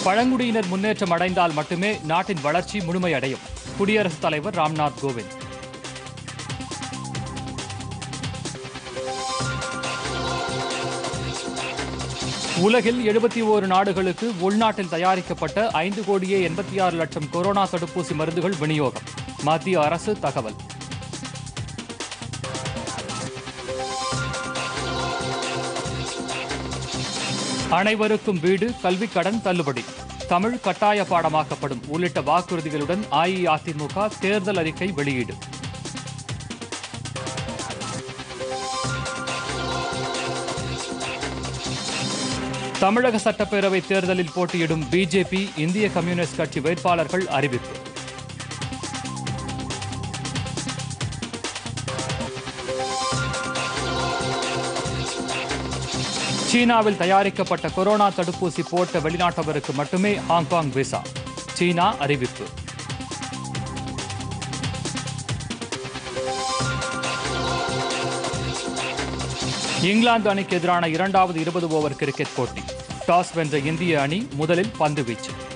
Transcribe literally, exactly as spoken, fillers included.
பழங்குடியினர் முன்னேற்றம் அடைந்தால் மட்டுமே நாட்டின் வளர்ச்சி முழுமையடையும். குடியரசுத் தலைவர் ராம்நாத் கோவிந்த். உலகில் எழுபத்தி ஓரு நாடுகளுக்கு உள்நாட்டில் தயாரிக்கப்பட்ட ஐந்து கோடியே எண்பத்தி ஆறு லட்சம் கொரோனா தடுப்பூசி மருந்துகள் விநியோகம். மத்திய அரசு தகவல். அனைவருக்கும் வீடு, கல்விக் கடன் தள்ளுபடி, தமிழ் கட்டாய பாடமாக்கப்படும் உள்ளிட்ட வாக்குறுதிகளுடன் அஇஅதிமுக தேர்தல் அறிக்கை வெளியீடு. தமிழக சட்டப்பேரவை தேர்தலில் போட்டியிடும் பிஜேபி, இந்திய கம்யூனிஸ்ட் கட்சி வேட்பாளர்கள் அறிவிப்பு. சீனாவில் தயாரிக்கப்பட்ட கொரோனா தடுப்பூசி போட்ட வெளிநாட்டவருக்கு மட்டுமே ஹாங்காங் விசா. சீனா அறிவிப்பு. இங்கிலாந்து அணிக்கு எதிரான இரண்டாவது இருபது ஓவர் கிரிக்கெட் போட்டி. டாஸ் வென்ற இந்திய அணி முதலில் பந்து வீச்சு.